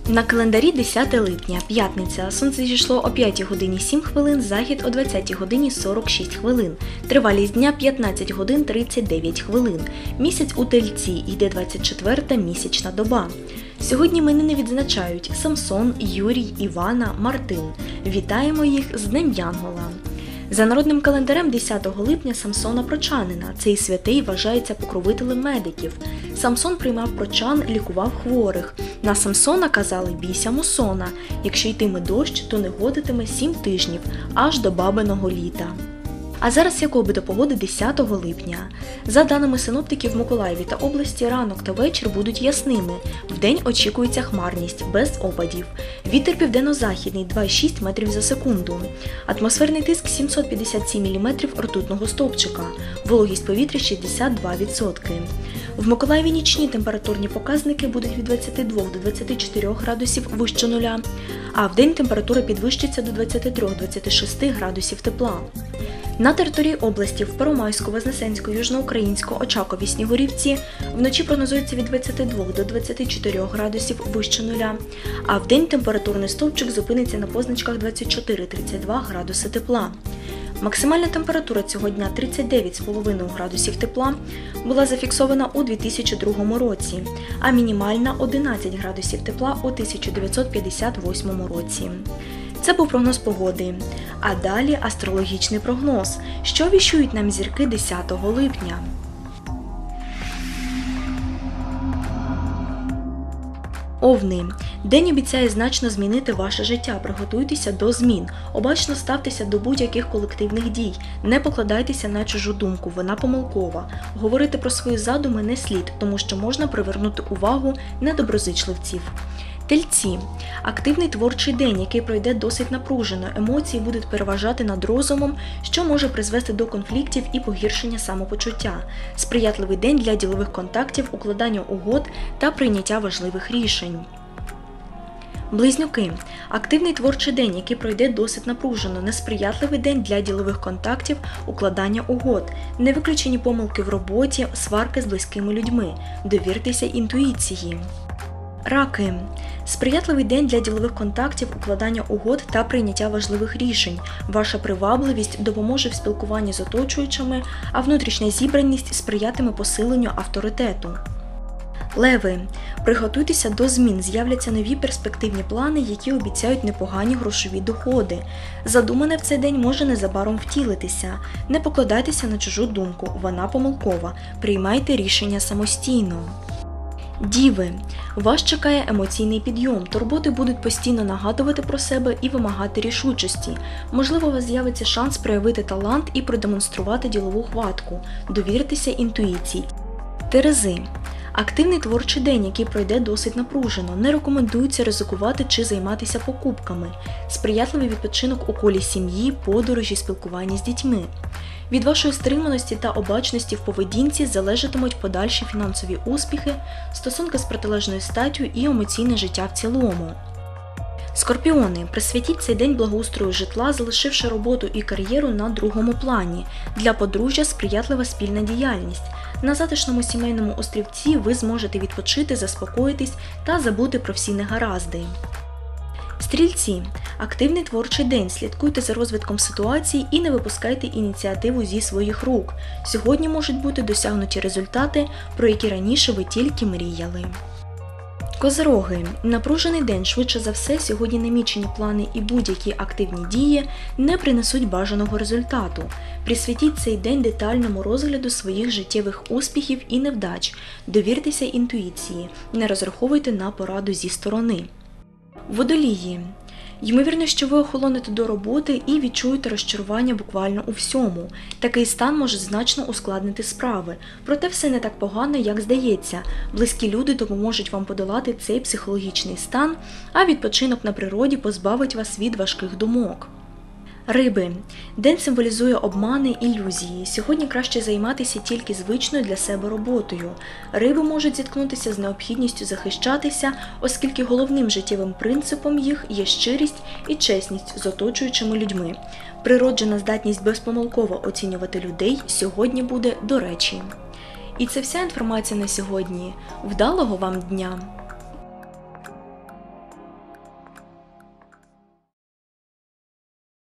На календарі 10 липня, п'ятниця, сонце зійшло о 5 годині 7 хвилин, захід о 20 годині 46 хвилин. Тривалість дня 15 годин 39 хвилин. Місяць у Тельці, йде 24-та місячна доба. Сьогодні іменини відзначають Самсон, Юрій, Івана, Мартин. Вітаємо їх з Днем Янгола. За народним календарем 10 липня Самсона Прочанина. Цей святий вважається покровителем медиків. Самсон приймав прочан, лікував хворих. На Самсона казали «бійся мусона». Якщо йтиме дощ, то не годитиме 7 тижнів, аж до бабиного літа. А зараз якою буде погода 10 липня? За даними синоптиків, в Миколаєві та області ранок та вечір будуть ясними. Вдень очікується хмарність, без опадів. Вітер південно-західний 2,6 метрів за секунду. Атмосферний тиск 757 мм ртутного стовпчика. Вологість повітря 62%. В Миколаєві нічні температурні показники будуть від 22 до 24 градусів вище нуля, а вдень температура підвищиться до 23-26 градусів тепла. На території області в Первомайську, Вознесенську, Южноукраїнську, Очакові, Снігурівці вночі прогнозується від 22 до 24 градусів вище нуля, а вдень температурний стовпчик зупиниться на позначках 24-32 градуси тепла. Максимальна температура цього дня 39,5 градусів тепла була зафіксована у 2002 році, а мінімальна 11 градусів тепла у 1958 році. Це був прогноз погоди. А далі астрологічний прогноз. Що віщують нам зірки 10 липня? Овни. День обіцяє значно змінити ваше життя, приготуйтеся до змін, обачно ставтеся до будь-яких колективних дій, не покладайтеся на чужу думку, вона помилкова. Говорити про свої задуми не слід, тому що можна привернути увагу недоброзичливців. Тельці. Активний творчий день, який пройде досить напружено, емоції будуть переважати над розумом, що може призвести до конфліктів і погіршення самопочуття. Сприятливий день для ділових контактів, укладання угод та прийняття важливих рішень. Близнюки. Активний творчий день, який пройде досить напружено, несприятливий день для ділових контактів, укладання угод, не виключені помилки в роботі, сварки з близькими людьми. Довіртеся інтуїції. Раки. Сприятливий день для ділових контактів, укладання угод та прийняття важливих рішень. Ваша привабливість допоможе в спілкуванні з оточуючими, а внутрішня зібраність сприятиме посиленню авторитету. Леви. Приготуйтеся до змін, з'являться нові перспективні плани, які обіцяють непогані грошові доходи. Задумане в цей день може незабаром втілитися. Не покладайтеся на чужу думку, вона помилкова. Приймайте рішення самостійно. Діви. Вас чекає емоційний підйом, турботи будуть постійно нагадувати про себе і вимагати рішучості. Можливо, у вас з'явиться шанс проявити талант і продемонструвати ділову хватку. Довіртеся інтуїції. Терези. Активний творчий день, який пройде досить напружено, не рекомендується ризикувати чи займатися покупками. Сприятливий відпочинок у колі сім'ї, подорожі, спілкування з дітьми. Від вашої стриманості та обачності в поведінці залежатимуть подальші фінансові успіхи, стосунки з протилежною статтю і емоційне життя в цілому. Скорпіони. Присвятіть цей день благоустрою житла, залишивши роботу і кар'єру на другому плані. Для подружжя сприятлива спільна діяльність. На затишному сімейному острівці ви зможете відпочити, заспокоїтись та забути про всі негаразди. Стрільці. Активний творчий день. Слідкуйте за розвитком ситуації і не випускайте ініціативу зі своїх рук. Сьогодні можуть бути досягнуті результати, про які раніше ви тільки мріяли. Козироги. Напружений день, швидше за все, сьогодні намічені плани і будь-які активні дії не принесуть бажаного результату. Присвятіть цей день детальному розгляду своїх життєвих успіхів і невдач. Довіртеся інтуїції, не розраховуйте на пораду зі сторони. Водолії. Ймовірно, що ви охолонете до роботи і відчуєте розчарування буквально у всьому. Такий стан може значно ускладнити справи. Проте все не так погано, як здається. Близькі люди допоможуть вам подолати цей психологічний стан, а відпочинок на природі позбавить вас від важких думок. Риби. День символізує обмани, ілюзії. Сьогодні краще займатися тільки звичною для себе роботою. Риби можуть зіткнутися з необхідністю захищатися, оскільки головним життєвим принципом їх є щирість і чесність з оточуючими людьми. Природжена здатність безпомилково оцінювати людей сьогодні буде до речі. І це вся інформація на сьогодні. Вдалого вам дня!